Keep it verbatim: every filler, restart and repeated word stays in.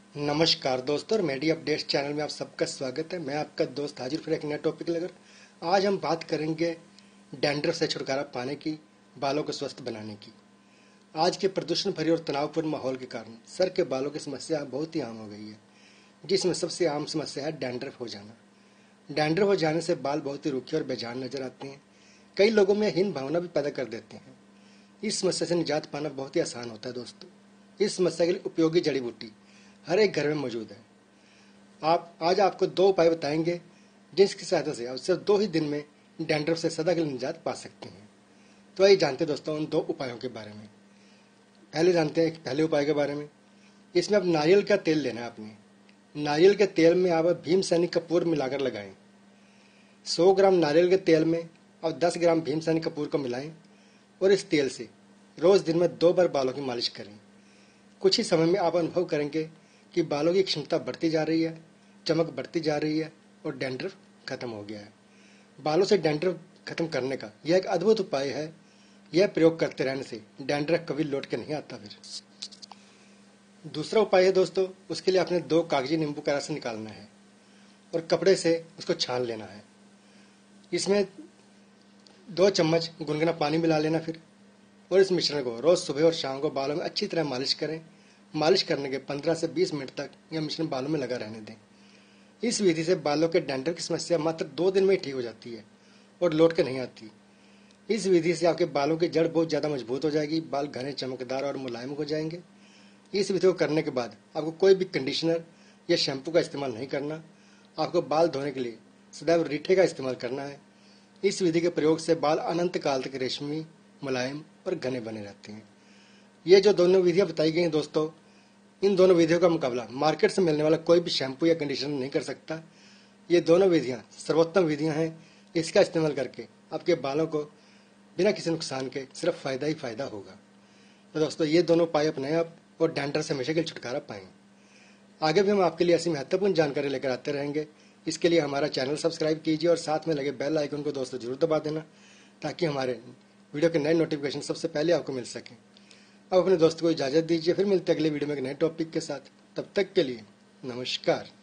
नमस्कार दोस्तों, और मेडी अपडेट्स चैनल में आप सबका स्वागत है। मैं आपका दोस्त हाजिर फिर एक नया टॉपिक लेकर। आज हम बात करेंगे डैंड्रफ से छुटकारा पाने की, बालों को स्वस्थ बनाने की। आज के प्रदूषण भरी और तनावपूर्ण माहौल के कारण सर के बालों की समस्या बहुत ही आम हो गई है, जिसमें सबसे आम समस्या है डैंड्रफ हो जाना। डैंड्रफ हो जाने से बाल बहुत ही रूखे और बेजान नजर आते हैं। कई लोगों में हीन भावना भी पैदा कर देते हैं। इस समस्या से निजात पाना बहुत ही आसान होता है दोस्तों। इस समस्या के लिए उपयोगी जड़ी बूटी हर एक घर में मौजूद है। आप आज आपको दो उपाय बताएंगे जिसकी सहायता से आप सिर्फ दो ही दिन में डैंड्रफ से सदा के लिए निजात पा सकते हैं। तो आइए जानते हैं दोस्तों उन दो उपायों के बारे में। पहले जानते हैं पहले उपाय के बारे में। इसमें आप नारियल का तेल लेना है आपने। नारियल के तेल में आप भीमसेनी कपूर मिलाकर लगाएं। सौ ग्राम नारियल के तेल में आप दस ग्राम भीमसेनी कपूर को मिलाएं और इस तेल से रोज दिन में दो बार बालों की मालिश करें। कुछ ही समय में आप अनुभव करेंगे कि बालों की क्षमता बढ़ती जा रही है, चमक बढ़ती जा रही है और डैंड्रफ खत्म हो गया है। बालों से डैंड्रफ खत्म करने का यह एक अद्भुत उपाय है। यह प्रयोग करते रहने से डैंड्रफ कभी लौट के नहीं आता। फिर दूसरा उपाय है दोस्तों, उसके लिए आपने दो कागजी नींबू का रस निकालना है और कपड़े से उसको छान लेना है। इसमें दो चम्मच गुनगुना पानी मिला लेना फिर, और इस मिश्रण को रोज सुबह और शाम को बालों में अच्छी तरह मालिश करें। मालिश करने के पंद्रह से बीस मिनट तक यह मिश्रण बालों में लगा रहने दें। इस विधि से बालों के डैंड्रफ की समस्या मात्र दो दिन में ही ठीक हो जाती है और लौट के नहीं आती। इस विधि से आपके बालों की जड़ बहुत ज़्यादा मजबूत हो जाएगी, बाल घने चमकदार और मुलायम हो जाएंगे। इस विधि को करने के बाद आपको कोई भी कंडीशनर या शैम्पू का इस्तेमाल नहीं करना। आपको बाल धोने के लिए सदैव रीठे का इस्तेमाल करना है। इस विधि के प्रयोग से बाल अनंत काल तक रेशमी, मुलायम और घने बने रहते हैं। ये जो दोनों विधियां बताई गई हैं दोस्तों, इन दोनों विधियों का मुकाबला मार्केट से मिलने वाला कोई भी शैम्पू या कंडीशनर नहीं कर सकता। ये दोनों विधियां सर्वोत्तम विधियां हैं। इसका इस्तेमाल करके आपके बालों को बिना किसी नुकसान के सिर्फ फायदा ही फायदा होगा। तो दोस्तों, ये दोनों उपाय अपनाएं आप और डैंड्रफ से हमेशा के लिए छुटकारा पाएं। आगे भी हम आपके लिए ऐसी महत्वपूर्ण जानकारी लेकर आते रहेंगे। इसके लिए हमारा चैनल सब्सक्राइब कीजिए और साथ में लगे बेल आइकन को दोस्तों जरूर दबा देना, ताकि हमारे वीडियो के नए नोटिफिकेशन सबसे पहले आपको मिल सके। अब अपने दोस्तों को इजाज़त दीजिए, फिर मिलते हैं अगले वीडियो में एक नए टॉपिक के साथ। तब तक के लिए नमस्कार।